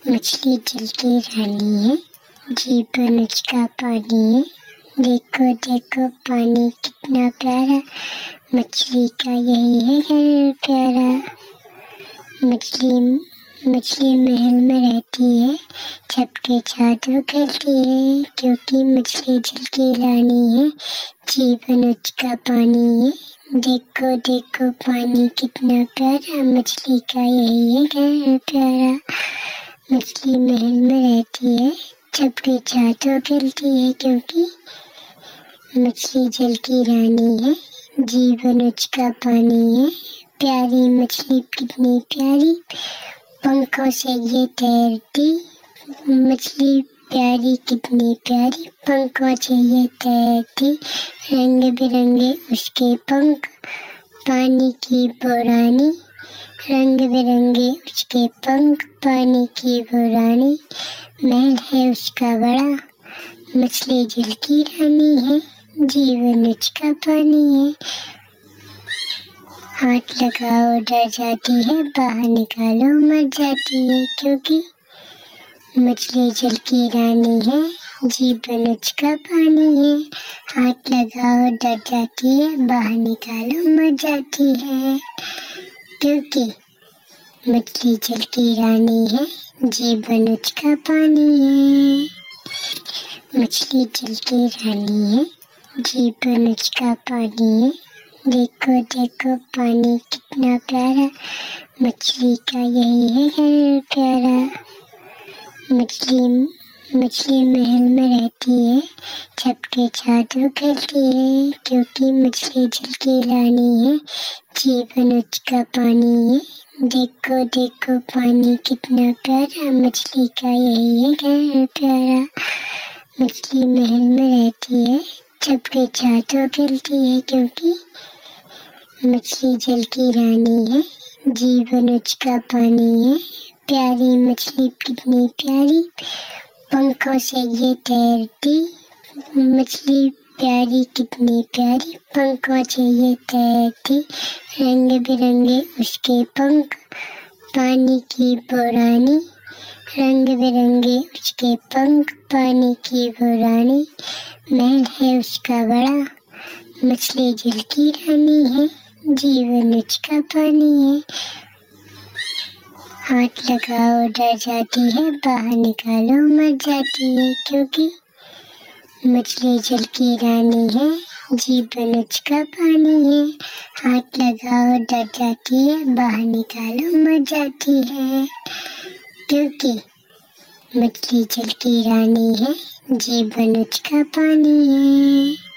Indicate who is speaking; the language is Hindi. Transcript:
Speaker 1: मछली जल की रानी है, जीवन उसका पानी है। देखो देखो पानी कितना प्यारा, मछली का यही है घर प्यारा। मछली महल में रहती है, सबके जादू करती है, क्योंकि मछली जल की रानी है, जीवन उसका पानी है। देखो देखो पानी कितना प्यारा, मछली का यही है घर प्यारा। मछली महल में रहती है, सबके जादू करती है, क्योंकि मछली जल की रानी है, जीवन उसका पानी है। प्यारी मछली कितनी प्यारी, पंखों से ये तैरती। मछली प्यारी कितनी प्यारी, पंखों से ये तैरती। रंग बिरंगे उसके पंख, पानी की वो रानी। रंग बिरंगे उसके पंख, पानी की वो रानी। महल है उसका बड़ा, मछली जल की रानी है, जीवन उसका पानी है। हाथ लगाओ डर जाती है, बाहर निकालो मर जाती है, क्योंकि मछली जल की रानी है, जीवन उसका पानी है। हाथ लगाओ डर जाती है, बाहर निकालो मर जाती है, क्योंकि मछली जल की रानी है, जीवन उसका पानी है। मछली जल की रानी है, जीवन उसका पानी है। देखो देखो पानी कितना प्यारा, मछली का यही है घर प्यारा। मछली महल में रहती है, सबके जादू करती है, क्योंकि मछली जल की रानी है, जीवन उसका पानी है। देखो देखो पानी कितना प्यारा, मछली का यही है घर प्यारा। मछली महल में रहती है, सबके जादू करती है, क्योंकि मछली जल की रानी है, जीवन उसका पानी है। प्यारी मछली कितनी प्यारी, पंखों से ये तैरती। मछली प्यारी कितनी प्यारी, पंखों से ये तैरती। रंग बिरंगे उसके पंख, पानी की वो रानी। रंग बिरंगे उसके पंख, पानी की वो रानी। महल है उसका बड़ा, मछली जल की रानी है, जीवन उसका पानी है। हाथ लगाओ डर जाती है, बाहर निकालो मर जाती है, क्योंकि मछली जल की रानी है, जीवन उसका पानी है। हाथ लगाओ डर जाती है, बाहर निकालो मर जाती है, क्योंकि मछली जल की रानी है, जीवन उसका पानी है।